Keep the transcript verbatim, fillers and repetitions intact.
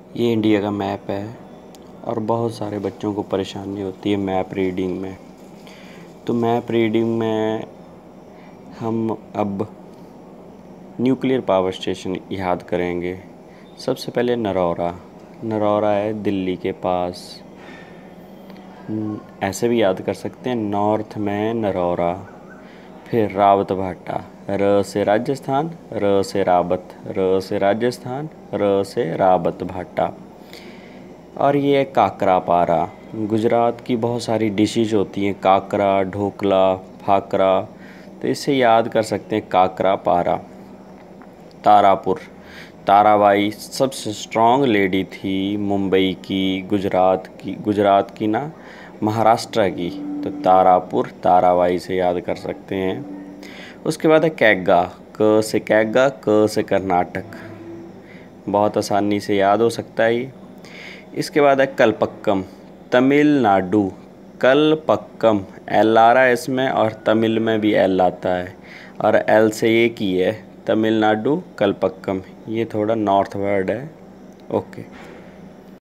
ये इंडिया का मैप है और बहुत सारे बच्चों को परेशानी होती है मैप रीडिंग में। तो मैप रीडिंग में हम अब न्यूक्लियर पावर स्टेशन याद करेंगे। सबसे पहले नरौरा। नरौरा है दिल्ली के पास। ऐसे भी याद कर सकते हैं, नॉर्थ में नरौरा। फिर रावत भाटा। र से राजस्थान, र से रावत, र से राजस्थान, र से रावत भाटा। और ये है काकरापारा। गुजरात की बहुत सारी डिशेज होती हैं, काकरा, ढोकला, फाकरा, तो इसे याद कर सकते हैं काकरापारा। तारापुर। ताराबाई सबसे स्ट्रॉन्ग लेडी थी मुंबई की, गुजरात की, गुजरात की ना, महाराष्ट्र की, तो तारापुर ताराबाई से याद कर सकते हैं। उसके बाद है कैग्गा। क से कैग्गा, क से कर्नाटक, बहुत आसानी से याद हो सकता है ये। इसके बाद है कलपक्कम, तमिलनाडु। कलपक्कम, एल आ रहा है इसमें और तमिल में भी एल आता है और एल से एक ही है, तमिलनाडु कलपक्कम। ये थोड़ा नॉर्थ वर्ड है। ओके।